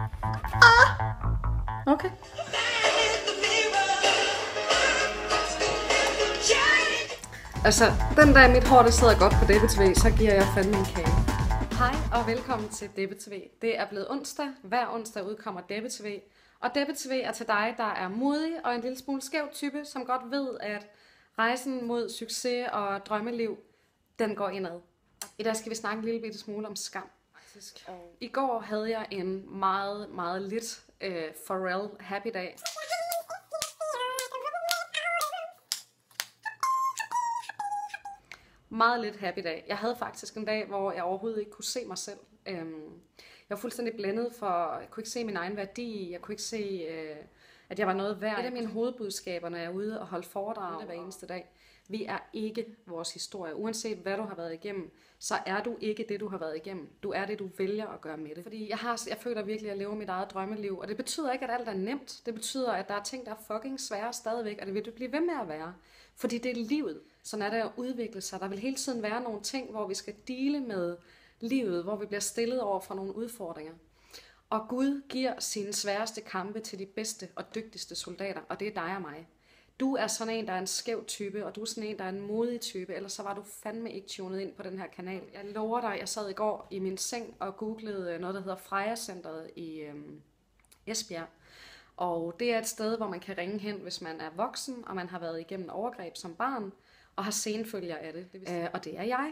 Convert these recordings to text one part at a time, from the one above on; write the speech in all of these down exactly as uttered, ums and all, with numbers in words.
Ah! Okay. Altså, den dag mit hår det sidder godt på D B T V, så giver jeg fandme en kage. Hej og velkommen til D B T V. Det er blevet onsdag. Hver onsdag udkommer D B T V. Og D B T V er til dig, der er modig og en lille smule skæv type, som godt ved, at rejsen mod succes og drømmeliv, den går indad. I dag skal vi snakke en lille bitte smule om skam. Faktisk. I går havde jeg en meget, meget lidt uh, Pharrell happy dag. Meget lidt happy dag. Jeg havde faktisk en dag, hvor jeg overhovedet ikke kunne se mig selv. Øhm, jeg var fuldstændig blændet, for jeg kunne ikke se min egen værdi. Jeg kunne ikke se, øh, at jeg var noget værd. Et af mine hovedbudskaber, når jeg er ude og holde foredrag hver eneste dag. Vi er ikke vores historie. Uanset hvad du har været igennem, så er du ikke det, du har været igennem. Du er det, du vælger at gøre med det. Fordi jeg, har, jeg føler virkelig, at jeg lever mit eget drømmeliv. Og det betyder ikke, at alt er nemt. Det betyder, at der er ting, der er fucking svære stadigvæk. Og det vil du blive ved med at være. Fordi det er livet. Sådan er det at udvikle sig. Der vil hele tiden være nogle ting, hvor vi skal dele med livet. Hvor vi bliver stillet over for nogle udfordringer. Og Gud giver sine sværeste kampe til de bedste og dygtigste soldater. Og det er dig og mig. Du er sådan en, der er en skæv type, og du er sådan en, der er en modig type, ellers så var du fandme ikke tunet ind på den her kanal. Jeg lover dig, jeg sad i går i min seng og googlede noget, der hedder Freja Centeret i øhm, Esbjerg. Og det er et sted, hvor man kan ringe hen, hvis man er voksen, og man har været igennem overgreb som barn, og har senfølger af det. det vil sige. Øh, og det er jeg.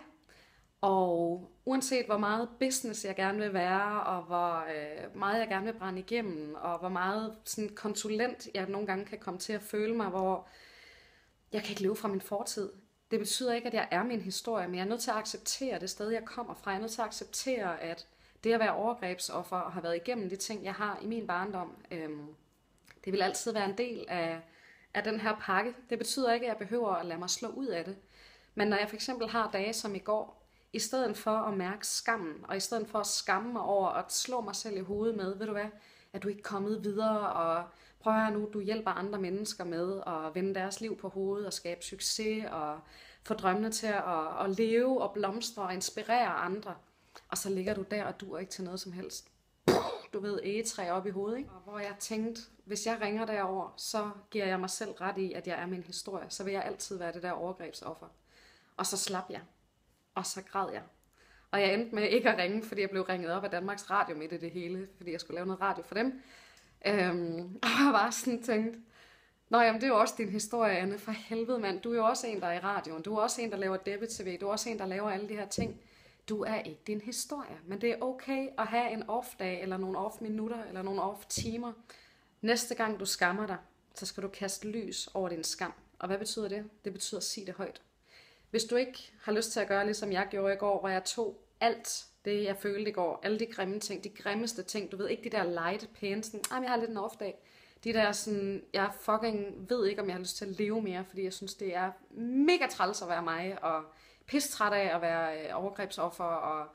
Og uanset hvor meget business jeg gerne vil være, og hvor øh, meget jeg gerne vil brænde igennem, og hvor meget sådan konsulent jeg nogle gange kan komme til at føle mig, hvor jeg kan ikke leve fra min fortid. Det betyder ikke, at jeg er min historie, men jeg er nødt til at acceptere det sted, jeg kommer fra. Jeg er nødt til at acceptere, at det at være overgrebsoffer og have været igennem de ting, jeg har i min barndom, øh, det vil altid være en del af, af den her pakke. Det betyder ikke, at jeg behøver at lade mig slå ud af det. Men når jeg for eksempel har dage som i går, i stedet for at mærke skammen, og i stedet for at skamme mig over at slå mig selv i hovedet med, ved du hvad, at du ikke er kommet videre, og prøv at høre nu, du hjælper andre mennesker med at vende deres liv på hovedet, og skabe succes, og få drømmene til at, at leve og blomstre og inspirere andre. Og så ligger du der, og du er ikke til noget som helst. Du ved, egetræ op i hovedet, ikke? Og hvor jeg tænkte, hvis jeg ringer derover, så giver jeg mig selv ret i, at jeg er min historie. Så vil jeg altid være det der overgrebsoffer. Og så slap jeg. Og så græd jeg. Og jeg endte med ikke at ringe, fordi jeg blev ringet op af Danmarks Radio midt i det hele, fordi jeg skulle lave noget radio for dem. Øhm, og jeg var sådan tænkt, nå jamen, det er jo også din historie, Anne, for helvede mand. Du er jo også en, der er i radioen. Du er også en, der laver D B T V. Du er også en, der laver alle de her ting. Du er ikke din historie, men det er okay at have en off-dag, eller nogle off-minutter, eller nogle off-timer. Næste gang du skammer dig, så skal du kaste lys over din skam. Og hvad betyder det? Det betyder at sige det højt. Hvis du ikke har lyst til at gøre, ligesom jeg gjorde i går, hvor jeg tog alt det, jeg følte i går, alle de grimme ting, de grimmeste ting, du ved ikke de der light, pæne, sådan, ah, jeg har lidt en off-dag. De der sådan, jeg fucking ved ikke, om jeg har lyst til at leve mere, fordi jeg synes, det er mega træls at være mig, og pistræt af at være overgrebsoffer, og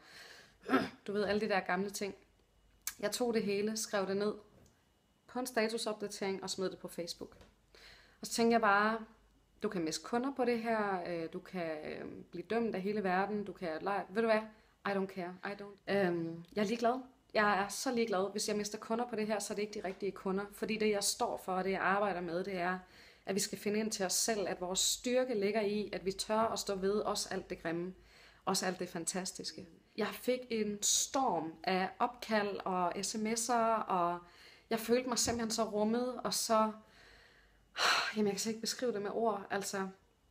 du ved, alle de der gamle ting. Jeg tog det hele, skrev det ned på en statusopdatering og smed det på Facebook. Og så tænkte jeg bare, du kan miste kunder på det her, du kan blive dømt af hele verden, du kan lege, ved du hvad, I don't care, I don't. Øhm, jeg er ligeglad. Jeg er så ligeglad. Hvis jeg mister kunder på det her, så er det ikke de rigtige kunder. Fordi det, jeg står for, og det, jeg arbejder med, det er, at vi skal finde ind til os selv, at vores styrke ligger i, at vi tør at stå ved også alt det grimme, også alt det fantastiske. Jeg fik en storm af opkald og sms'er, og jeg følte mig simpelthen så rummet, og så, jamen jeg kan slet ikke beskrive det med ord, altså.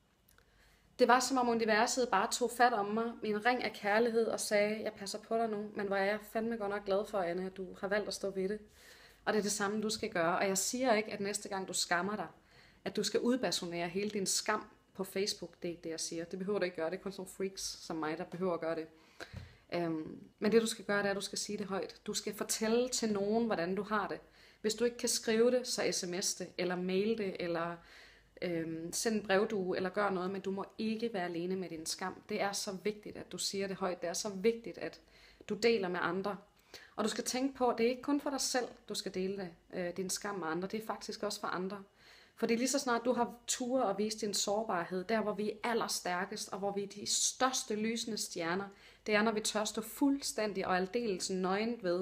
Det var som om universet bare tog fat om mig, min ring af kærlighed, og sagde, jeg passer på dig nu, men hvor er jeg fandme godt nok glad for, Anne, at du har valgt at stå ved det. Og det er det samme, du skal gøre. Og jeg siger ikke, at næste gang du skammer dig, at du skal udbasunere hele din skam på Facebook. Det er ikke det, jeg siger. Det behøver du ikke gøre. Det er kun sådan freaks som mig, der behøver at gøre det. Um, men det, du skal gøre, det er, at du skal sige det højt. Du skal fortælle til nogen, hvordan du har det. Hvis du ikke kan skrive det, så sms det, eller mail det, eller øhm, send en brevdue, eller gør noget, men du må ikke være alene med din skam. Det er så vigtigt, at du siger det højt. Det er så vigtigt, at du deler med andre. Og du skal tænke på, at det er ikke kun for dig selv, du skal dele det, øh, din skam med andre. Det er faktisk også for andre. Fordi lige så snart du har tur og vist din sårbarhed, der hvor vi er allerstærkest, og hvor vi er de største lysende stjerner, det er, når vi tør stå fuldstændig og aldeles nøgent ved,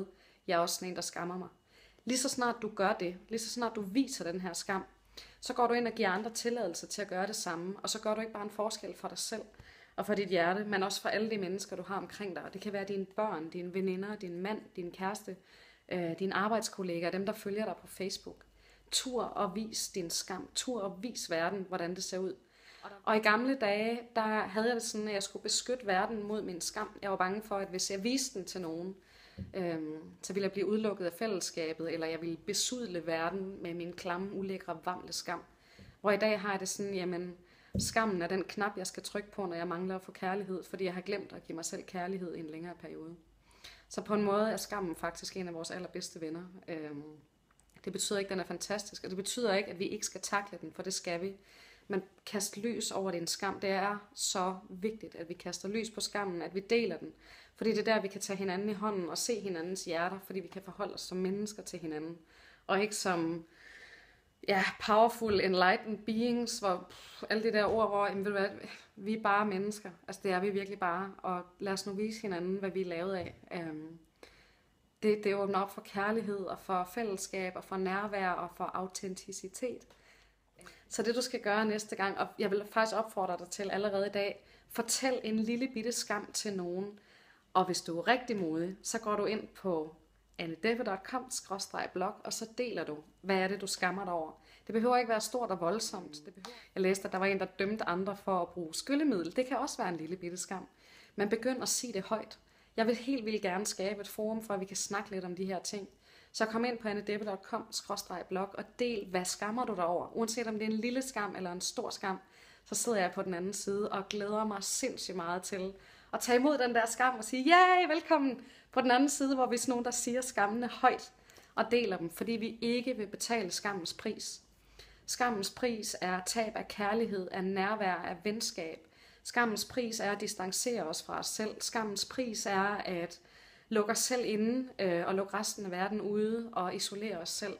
jeg er også sådan en, der skammer mig. Lige så snart du gør det, lige så snart du viser den her skam, så går du ind og giver andre tilladelse til at gøre det samme, og så gør du ikke bare en forskel for dig selv og for dit hjerte, men også for alle de mennesker, du har omkring dig. Og det kan være dine børn, dine veninder, din mand, din kæreste, øh, dine arbejdskollegaer, dem der følger dig på Facebook. Tur og vis din skam. Tur og vis verden, hvordan det ser ud. Og i gamle dage, der havde jeg det sådan, at jeg skulle beskytte verden mod min skam. Jeg var bange for, at hvis jeg viste den til nogen, øhm, så ville jeg blive udelukket af fællesskabet, eller jeg ville besudle verden med min klamme, ulækre, vamle skam. Hvor i dag har jeg det sådan, jamen, skammen er den knap, jeg skal trykke på, når jeg mangler at få kærlighed, fordi jeg har glemt at give mig selv kærlighed i en længere periode. Så på en måde er skammen faktisk en af vores allerbedste venner. Øhm, det betyder ikke, at den er fantastisk, og det betyder ikke, at vi ikke skal takle den, for det skal vi. Men kast lys over din skam. Det er så vigtigt, at vi kaster lys på skammen, at vi deler den. Fordi det er der, vi kan tage hinanden i hånden og se hinandens hjerter, fordi vi kan forholde os som mennesker til hinanden. Og ikke som ja, powerful, enlightened beings, hvor pff, alle de der ord, hvor jamen, ved du hvad, vi er bare mennesker. Altså det er vi virkelig bare. Og lad os nu vise hinanden, hvad vi er lavet af. Um, det, det åbner op for kærlighed og for fællesskab og for nærvær og for autenticitet. Så det du skal gøre næste gang, og jeg vil faktisk opfordre dig til allerede i dag, fortæl en lille bitte skam til nogen. Og hvis du er rigtig modig, så går du ind på annedebbe punktum com skråstreg blog, og så deler du, hvad er det du skammer dig over. Det behøver ikke være stort og voldsomt. Det behøver... Jeg læste, at der var en, der dømte andre for at bruge skyllemiddel. Det kan også være en lille bitte skam. Men begynd at sige det højt. Jeg vil helt vildt gerne skabe et forum, for at vi kan snakke lidt om de her ting. Så kom ind på annedebbe punktum com skråstreg blog og del, hvad skammer du dig over. Uanset om det er en lille skam eller en stor skam, så sidder jeg på den anden side og glæder mig sindssygt meget til at tage imod den der skam og sige, yay, velkommen på den anden side, hvor vi er sådan nogen, der siger skammene højt og deler dem, fordi vi ikke vil betale skammens pris. Skammens pris er tab af kærlighed, af nærvær, af venskab. Skammens pris er at distancere os fra os selv. Skammens pris er at lukke os selv inde øh, og lukke resten af verden ude og isolere os selv.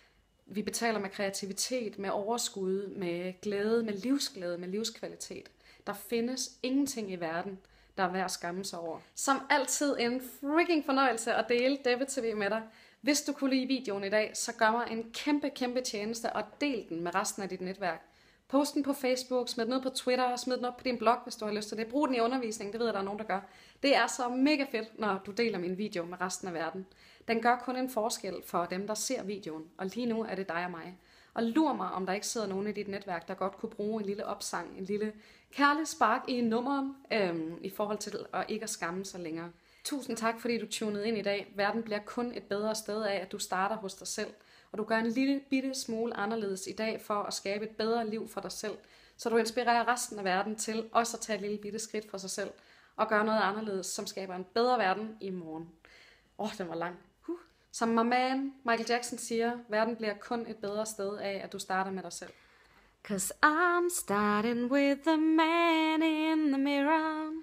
Vi betaler med kreativitet, med overskud, med glæde, med livsglæde, med livskvalitet. Der findes ingenting i verden, der er værd at skamme sig over. Som altid en freaking fornøjelse at dele Debbe T V med dig. Hvis du kunne lide videoen i dag, så gør mig en kæmpe, kæmpe tjeneste og del den med resten af dit netværk. Post den på Facebook, smid den ud på Twitter, smid den op på din blog, hvis du har lyst til det. Brug den i undervisning, det ved jeg, der er nogen, der gør. Det er så mega fedt, når du deler min video med resten af verden. Den gør kun en forskel for dem, der ser videoen, og lige nu er det dig og mig. Og lur mig, om der ikke sidder nogen i dit netværk, der godt kunne bruge en lille opsang, en lille kærlig spark i nummeren, øhm, i forhold til at ikke at skamme sig længere. Tusind tak, fordi du tunede ind i dag. Verden bliver kun et bedre sted af, at du starter hos dig selv. Og du gør en lille bitte smule anderledes i dag for at skabe et bedre liv for dig selv. Så du inspirerer resten af verden til også at tage et lille bitte skridt for sig selv. Og gøre noget anderledes, som skaber en bedre verden i morgen. Åh, oh, den var lang. Huh. Som my man, Michael Jackson siger, verden bliver kun et bedre sted af, at du starter med dig selv. Cause I'm starting with the man in the mirror.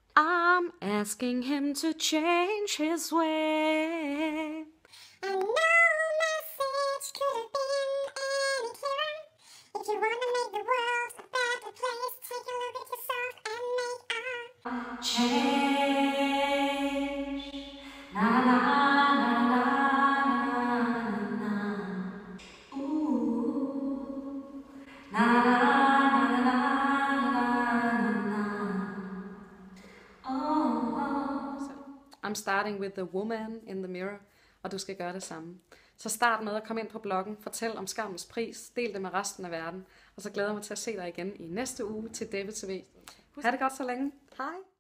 I'm asking him to change his way. I know message could have been any clearer. If you wanna make the world a better place, take a look at yourself and make a Change. Na na na na na na. Ooh. Na na na na na na. Oh, oh. I'm starting with the woman in the mirror, og du skal gøre det samme. Så start med at komme ind på bloggen, fortæl om skammens pris, del det med resten af verden, og så glæder jeg mig til at se dig igen i næste uge til Debbe T V. Ha' det godt så længe. Hej!